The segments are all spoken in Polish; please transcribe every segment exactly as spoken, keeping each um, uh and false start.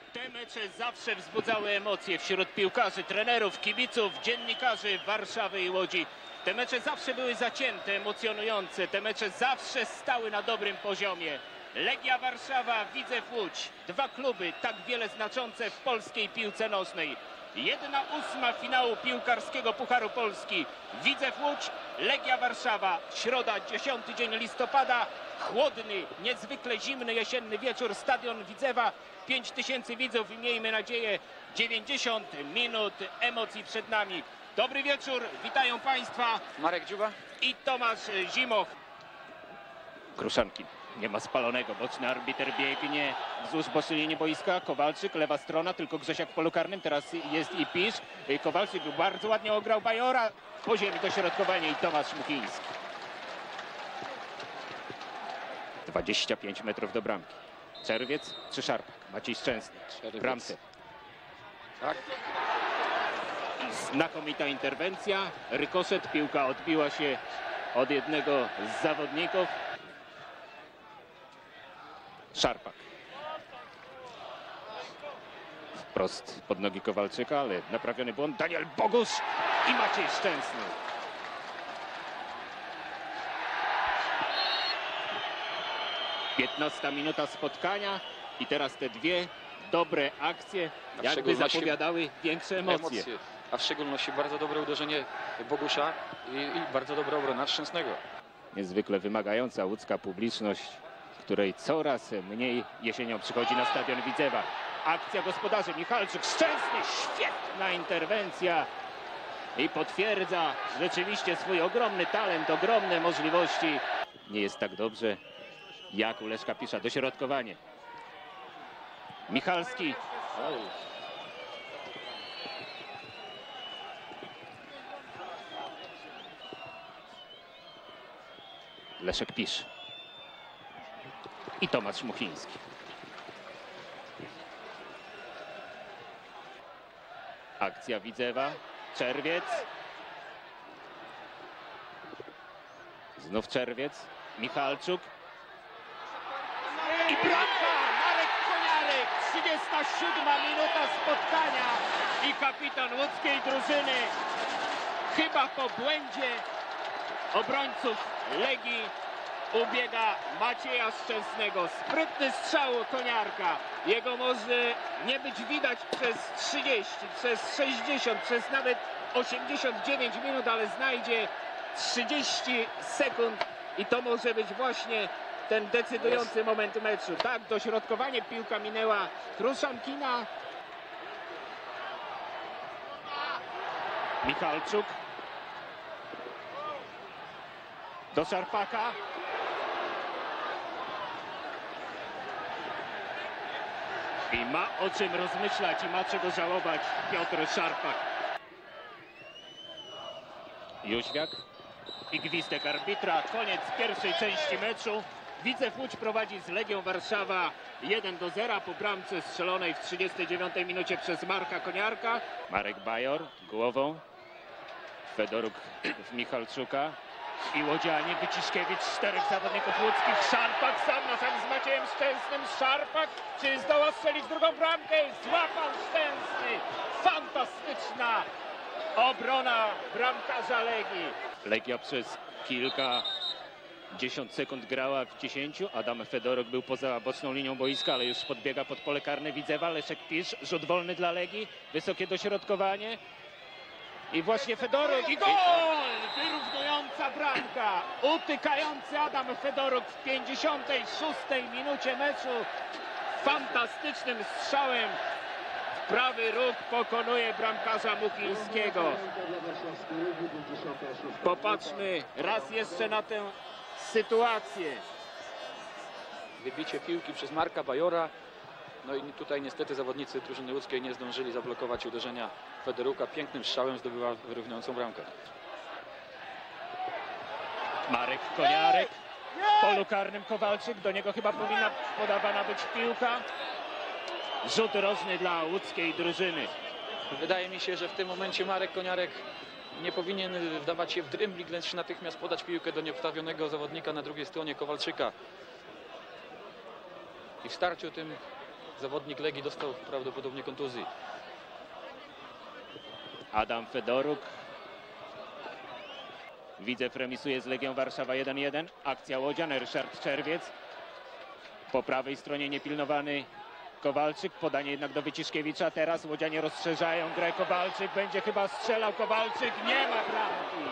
Te mecze zawsze wzbudzały emocje wśród piłkarzy, trenerów, kibiców, dziennikarzy Warszawy i Łodzi. Te mecze zawsze były zacięte, emocjonujące. Te mecze zawsze stały na dobrym poziomie. Legia Warszawa, Widzew Łódź. Dwa kluby tak wiele znaczące w polskiej piłce nożnej. Jedna ósma finału piłkarskiego Pucharu Polski. Widzew Łódź, Legia Warszawa. Środa, dziesiąty dzień listopada. Chłodny, niezwykle zimny jesienny wieczór. Stadion Widzewa. pięć tysięcy widzów i miejmy nadzieję dziewięćdziesiąt minut emocji przed nami. Dobry wieczór, witają Państwa Marek Dziuba i Tomasz Zimoch. Kruszanki, nie ma spalonego, boczny arbiter biegnie wzdłuż bocznej linii boiska. Kowalczyk, lewa strona, tylko Grzesiak w polu karnym, teraz jest i Pisz. Kowalczyk bardzo ładnie ograł Bajora, po ziemi dośrodkowanie i Tomasz Muchiński. dwadzieścia pięć metrów do bramki. Czerwiec czy Szarpak? Maciej Szczęsny w bramce. Tak. Znakomita interwencja. Rykoszet, piłka odbiła się od jednego z zawodników. Szarpak. Wprost pod nogi Kowalczyka, ale naprawiony błąd. Daniel Bogusz i Maciej Szczęsny. piętnasta minuta spotkania i teraz te dwie dobre akcje jakby zapowiadały większe emocje. emocje. A w szczególności bardzo dobre uderzenie Bogusza i, i bardzo dobra obrona Szczęsnego. Niezwykle wymagająca łódzka publiczność, której coraz mniej jesienią przychodzi na stadion Widzewa. Akcja gospodarzy, Michalczyk, Szczęsny, świetna interwencja i potwierdza rzeczywiście swój ogromny talent, ogromne możliwości. Nie jest tak dobrze jak u Leszka Pisza. Dośrodkowanie. Michalski. Leszek Pisz. I Tomasz Muchiński. Akcja Widzewa. Czerwiec. Znów Czerwiec. Michalczuk. I bramka! Marek Koniarek! trzydziesta siódma minuta spotkania i kapitan łódzkiej drużyny chyba po błędzie obrońców Legii ubiega Macieja Szczęsnego. Sprytny strzał Koniarka. Jego może nie być widać przez trzydzieści, przez sześćdziesiąt, przez nawet osiemdziesiąt dziewięć minut, ale znajdzie trzydzieści sekund i to może być właśnie ten decydujący moment meczu. Tak, dośrodkowanie, piłka minęła Kruszankina. Michalczuk. Do Szarpaka. I ma o czym rozmyślać i ma czego żałować Piotr Szarpak. Jóźwiak. I gwizdek arbitra. Koniec pierwszej części meczu. Widzew Łódź prowadzi z Legią Warszawa jeden do zera po bramce strzelonej w trzydziestej dziewiątej minucie przez Marka Koniarka. Marek Bajor głową. Fedoruk w Michalczuka. I łodzianie, Wyciszkiewicz, czterech zawodników łódzkich. Szarpak sam na sam z Maciejem Szczęsnym. Szarpak, czy zdoła strzelić drugą bramkę? Złapał Szczęsny. Fantastyczna obrona bramkarza Legii. Legia przez kilka dziesiąt sekund grała w dziesięciu. Adam Fedoruk był poza boczną linią boiska, ale już podbiega pod pole karne Widzewa. Leszek Pisz, rzut wolny dla Legii. Wysokie dośrodkowanie. I właśnie Fedoruk i gol! Wyrównująca bramka. Utykający Adam Fedoruk w pięćdziesiątej szóstej minucie meczu. Fantastycznym strzałem w prawy róg pokonuje bramkarza Muchińskiego. Popatrzmy raz jeszcze na tę sytuację. Wybicie piłki przez Marka Bajora. No i tutaj niestety zawodnicy drużyny łódzkiej nie zdążyli zablokować uderzenia Federuka. Pięknym strzałem zdobyła wyrównującą bramkę. Marek Koniarek. W polu karnym Kowalczyk. Do niego chyba powinna podawana być piłka. Rzut rożny dla łódzkiej drużyny. Wydaje mi się, że w tym momencie Marek Koniarek nie powinien wdawać się w dribbling, lecz natychmiast podać piłkę do nieobstawionego zawodnika na drugiej stronie Kowalczyka. I w starciu tym zawodnik Legii dostał prawdopodobnie kontuzji. Adam Fedoruk. Widzew remisuje z Legią Warszawa jeden jeden. Akcja Łodzian, Ryszard Czerwiec. Po prawej stronie niepilnowany Kowalczyk. Podanie jednak do Wyciszkiewicza. Teraz Łodzianie rozszerzają grę. Kowalczyk będzie chyba strzelał. Kowalczyk nie ma bramki.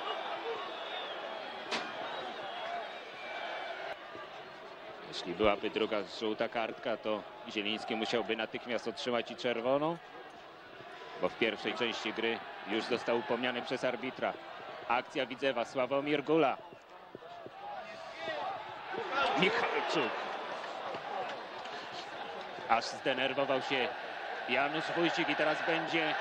Jeśli byłaby druga żółta kartka, to Zieliński musiałby natychmiast otrzymać i czerwoną, bo w pierwszej części gry już został upomniany przez arbitra. Akcja Widzewa, Sławomir Gula. Michalczuk. Aż zdenerwował się Janusz Wójcik i teraz będzie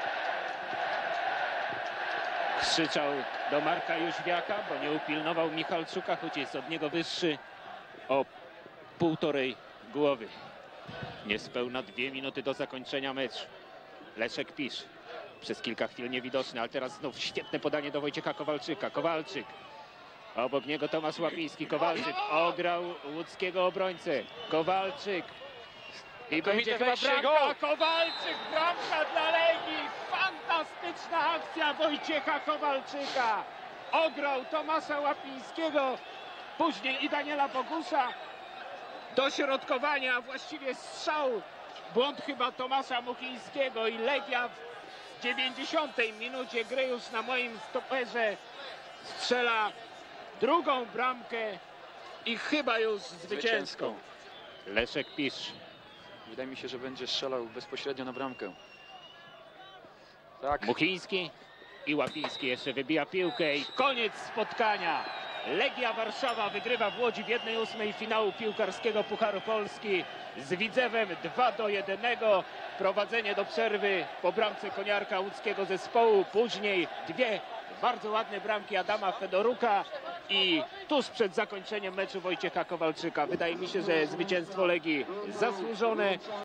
krzyczał do Marka Jóźwiaka, bo nie upilnował Michalczuka, choć jest od niego wyższy o półtorej głowy. Niespełna dwie minuty do zakończenia meczu. Leszek Pisz przez kilka chwil niewidoczny, ale teraz znów świetne podanie do Wojciecha Kowalczyka. Kowalczyk. Obok niego Tomasz Łapiński. Kowalczyk ograł łódzkiego obrońcę. Kowalczyk. I będzie chyba bramka. Kowalczyk, bramka dla Legii. Fantastyczna akcja Wojciecha Kowalczyka. Ograł Tomasza Łapińskiego. Później i Daniela Bogusza. Dośrodkowania, a właściwie strzał. Błąd chyba Tomasza Muchińskiego i Legia w dziewięćdziesiątej minucie gry już na moim stoperze strzela drugą bramkę i chyba już zwycięską. Leszek Pisz. Wydaje mi się, że będzie strzelał bezpośrednio na bramkę. Tak. Muchiński i Łapiński jeszcze wybija piłkę i koniec spotkania. Legia Warszawa wygrywa w Łodzi w jednej ósmej finału piłkarskiego Pucharu Polski z Widzewem dwa do jednego. Prowadzenie do przerwy po bramce koniarka łódzkiego zespołu. Później dwie bardzo ładne bramki Adama Fedoruka i tuż przed zakończeniem meczu Wojciecha Kowalczyka. Wydaje mi się, że zwycięstwo Legii zasłużone.